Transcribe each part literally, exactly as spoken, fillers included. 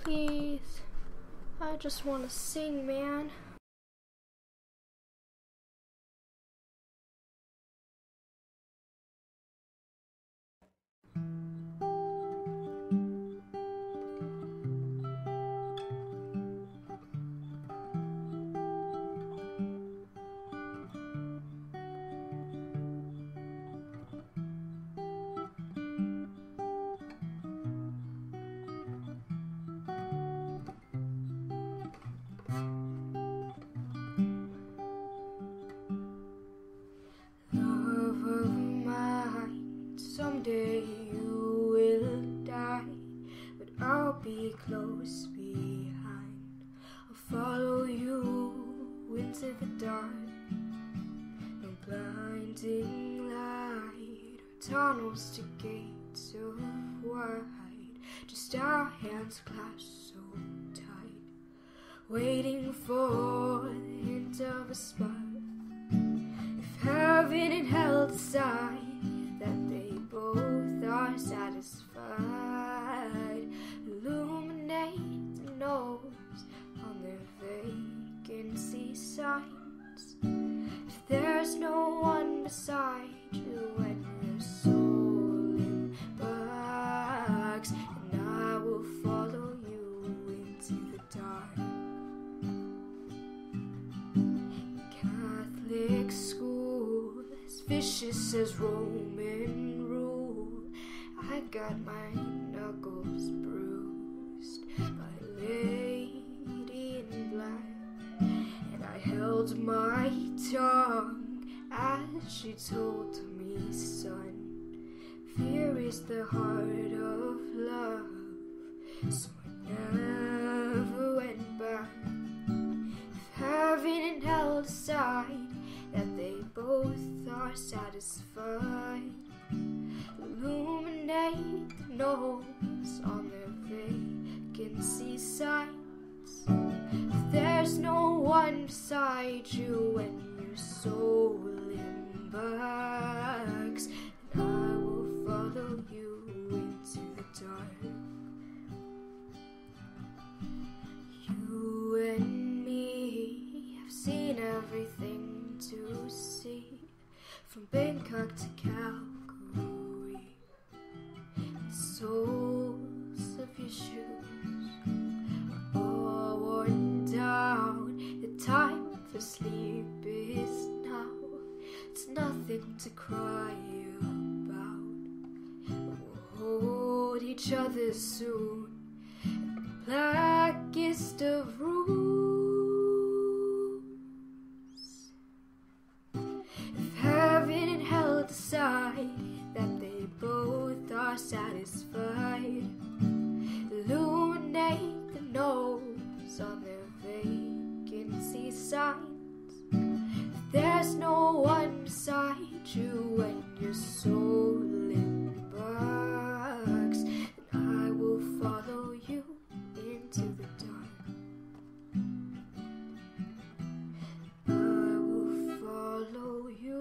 please. I just want to sing, man. Someday you will die, but I'll be close behind. I'll follow you into the dark. No blinding light or tunnels to gates of wide. Just our hands clasped so tight, waiting for the hint of a spark. If heaven and hell decide that they both are satisfied, illuminate the nose on their vacancy signs. If there's no one beside you when your soul embarks, and I will follow you into the dark. Catholic school, as vicious as Roman rule, I got my knuckles bruised by a lady in black, and I held my tongue as she told me, son, fear is the heart of love. So I never went back. If heaven and hell decide that they both are satisfied, illuminate the nose on their vacancy signs. If there's no one beside you when your soul embarks, then I will follow you into the dark. You and me have seen everything to see, from Bangkok to Calgary. The soles of your shoes are all worn down. The time for sleep is now. It's nothing to cry about. We'll hold each other soon at the blackest of rooms. If heaven and hell decide that they both are satisfied, illuminate the nose on their vacancy signs. If there's no one beside you when your soul embarks, then I will follow you into the dark. I will follow you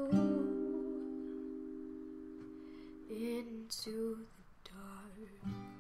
into the dark.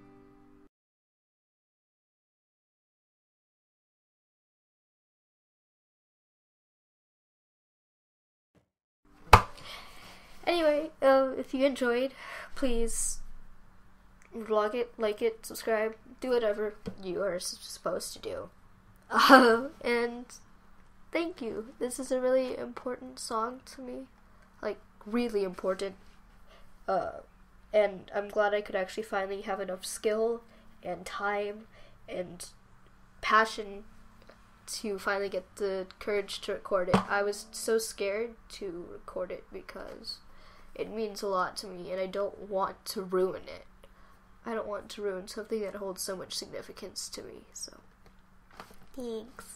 Anyway, uh, if you enjoyed, please vlog it, like it, subscribe, do whatever you are supposed to do. Uh, and thank you. This is a really important song to me. Like, really important. Uh, and I'm glad I could actually finally have enough skill and time and passion to finally get the courage to record it. I was so scared to record it because it means a lot to me and I don't want to ruin it. I don't want to ruin something that holds so much significance to me, so thanks.